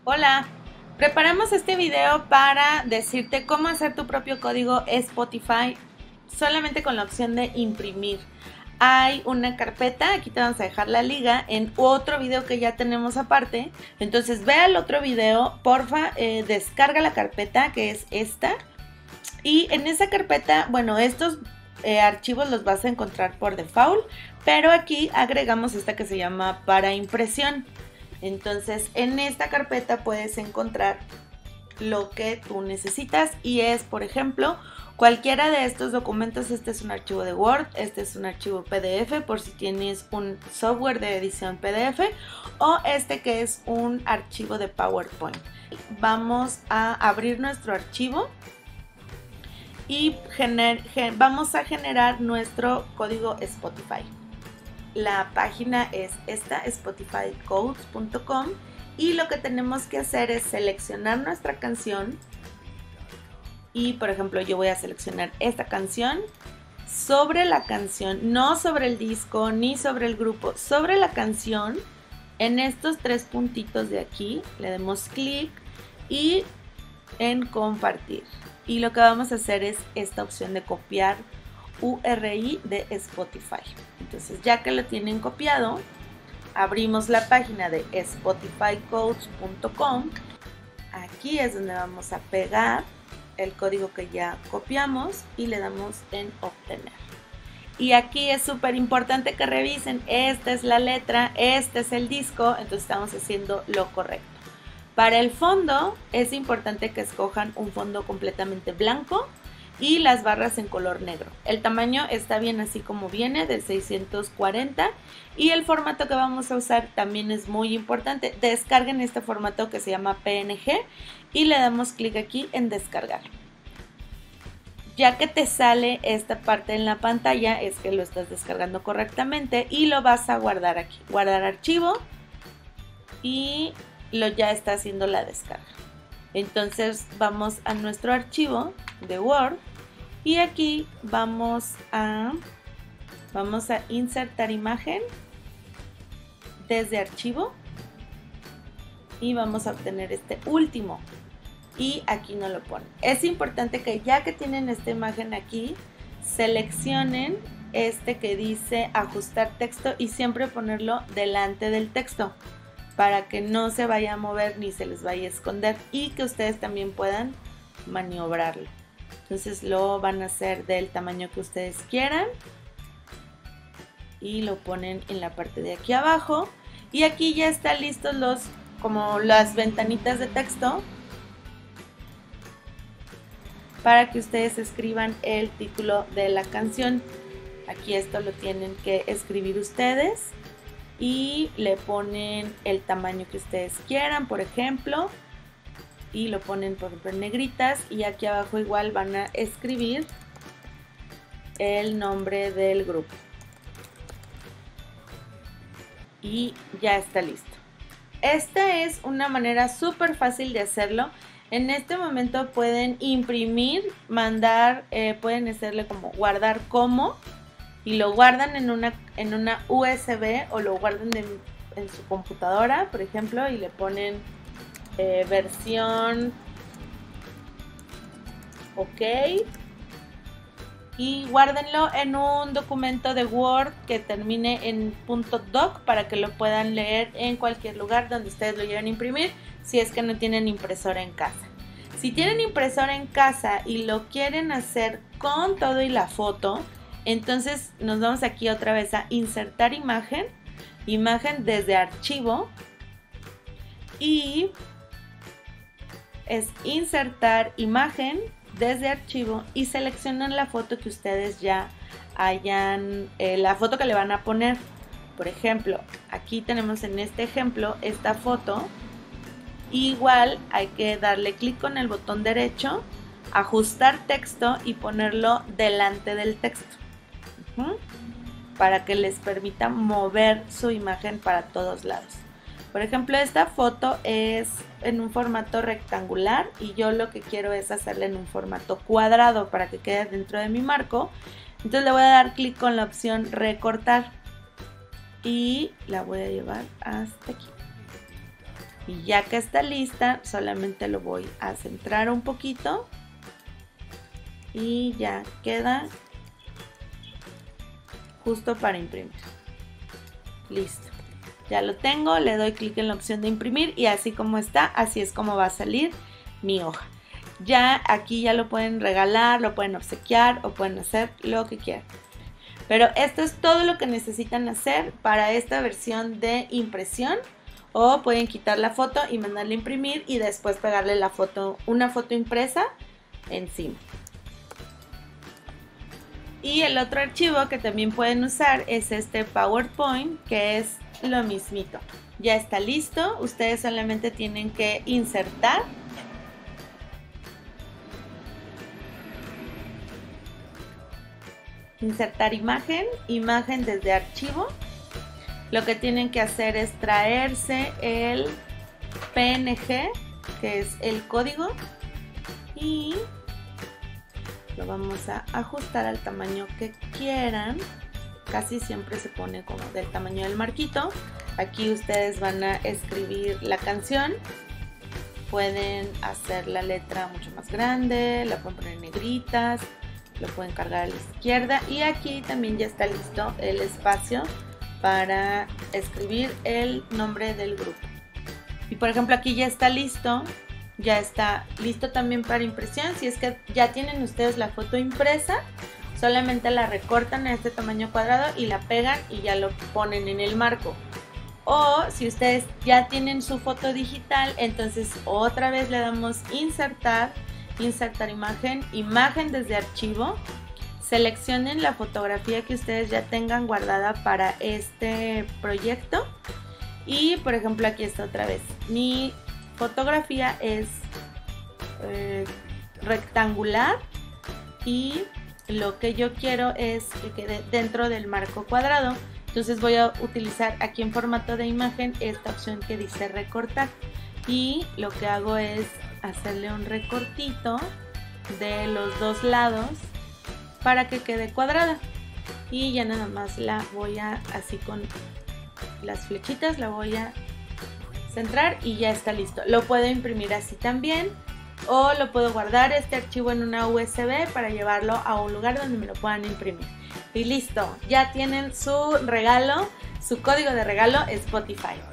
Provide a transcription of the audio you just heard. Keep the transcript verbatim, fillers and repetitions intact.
Hola, preparamos este video para decirte cómo hacer tu propio código Spotify solamente con la opción de imprimir. Hay una carpeta, aquí te vamos a dejar la liga en otro video que ya tenemos aparte. Entonces ve al otro video, porfa, eh, descarga la carpeta que es esta. Y en esa carpeta, bueno, estos eh, archivos los vas a encontrar por default, pero aquí agregamos esta que se llama para impresión. Entonces en esta carpeta puedes encontrar lo que tú necesitas y es, por ejemplo, cualquiera de estos documentos. Este es un archivo de Word, este es un archivo P D F por si tienes un software de edición P D F, o este que es un archivo de PowerPoint. Vamos a abrir nuestro archivo y gener, gen, vamos a generar nuestro código Spotify. La página es esta, spotify codes punto com, y lo que tenemos que hacer es seleccionar nuestra canción. Y por ejemplo yo voy a seleccionar esta canción. Sobre la canción, no sobre el disco ni sobre el grupo, sobre la canción, en estos tres puntitos de aquí le damos clic y en compartir. Y lo que vamos a hacer es esta opción de copiar U R I de Spotify. Entonces ya que lo tienen copiado, abrimos la página de spotify codes punto com. Aquí es donde vamos a pegar el código que ya copiamos y le damos en obtener. Y aquí es súper importante que revisen, esta es la letra, este es el disco, entonces estamos haciendo lo correcto. Para el fondo es importante que escojan un fondo completamente blanco y las barras en color negro. El tamaño está bien así como viene, de seiscientos cuarenta, y el formato que vamos a usar también es muy importante. Descarguen este formato que se llama P N G y le damos clic aquí en descargar. Ya que te sale esta parte en la pantalla es que lo estás descargando correctamente y lo vas a guardar aquí. Guardar archivo y lo ya está haciendo la descarga. Entonces vamos a nuestro archivo de Word y aquí vamos a vamos a insertar imagen desde archivo y vamos a obtener este último, y aquí no lo ponen. Es importante que ya que tienen esta imagen aquí, seleccionen este que dice ajustar texto y siempre ponerlo delante del texto para que no se vaya a mover ni se les vaya a esconder y que ustedes también puedan maniobrarlo. Entonces lo van a hacer del tamaño que ustedes quieran y lo ponen en la parte de aquí abajo, y aquí ya están listos los como las ventanitas de texto para que ustedes escriban el título de la canción. Aquí esto lo tienen que escribir ustedes y le ponen el tamaño que ustedes quieran, por ejemplo, y lo ponen por ejemplo en negritas, y aquí abajo igual van a escribir el nombre del grupo y ya está listo. Esta es una manera súper fácil de hacerlo. En este momento pueden imprimir, mandar, eh, pueden hacerle como guardar como, y lo guardan en una, en una U S B o lo guardan de, en su computadora, por ejemplo, y le ponen eh, versión ok y guárdenlo en un documento de Word que termine en .doc para que lo puedan leer en cualquier lugar donde ustedes lo quieran imprimir, si es que no tienen impresora en casa. Si tienen impresora en casa y lo quieren hacer con todo y la foto, entonces nos vamos aquí otra vez a insertar imagen, imagen desde archivo, y es insertar imagen desde archivo y seleccionan la foto que ustedes ya hayan, eh, la foto que le van a poner. Por ejemplo, aquí tenemos en este ejemplo esta foto. Igual hay que darle clic con el botón derecho, ajustar texto y ponerlo delante del texto, uh-huh, para que les permita mover su imagen para todos lados. Por ejemplo, esta foto es en un formato rectangular y yo lo que quiero es hacerla en un formato cuadrado para que quede dentro de mi marco. Entonces le voy a dar clic con la opción recortar y la voy a llevar hasta aquí. Y ya que está lista, solamente lo voy a centrar un poquito y ya queda justo para imprimir. Listo. Ya lo tengo, le doy clic en la opción de imprimir y así como está, así es como va a salir mi hoja. Ya aquí ya lo pueden regalar, lo pueden obsequiar o pueden hacer lo que quieran. Pero esto es todo lo que necesitan hacer para esta versión de impresión. O pueden quitar la foto y mandarla a imprimir y después pegarle la foto, una foto impresa encima. Y el otro archivo que también pueden usar es este PowerPoint, que es lo mismito. Ya está listo, ustedes solamente tienen que insertar. Insertar imagen, imagen desde archivo. Lo que tienen que hacer es traerse el P N G, que es el código, y lo vamos a ajustar al tamaño que quieran. Casi siempre se pone como del tamaño del marquito. Aquí ustedes van a escribir la canción. Pueden hacer la letra mucho más grande, la pueden poner en negritas, lo pueden cargar a la izquierda. Y aquí también ya está listo el espacio para escribir el nombre del grupo. Y por ejemplo aquí ya está listo, ya está listo también para impresión. Si es que ya tienen ustedes la foto impresa, solamente la recortan a este tamaño cuadrado y la pegan y ya lo ponen en el marco. O si ustedes ya tienen su foto digital, entonces otra vez le damos insertar, insertar imagen, imagen desde archivo. Seleccionen la fotografía que ustedes ya tengan guardada para este proyecto. Y por ejemplo aquí está otra vez. Mi fotografía es eh, rectangular y lo que yo quiero es que quede dentro del marco cuadrado. Entonces voy a utilizar aquí en formato de imagen esta opción que dice recortar. Y lo que hago es hacerle un recortito de los dos lados para que quede cuadrada, y ya nada más la voy a, así con las flechitas, la voy a centrar y ya está listo. Lo puedo imprimir así también, o lo puedo guardar este archivo en una U S B para llevarlo a un lugar donde me lo puedan imprimir. Y listo, ya tienen su regalo, su código de regalo Spotify.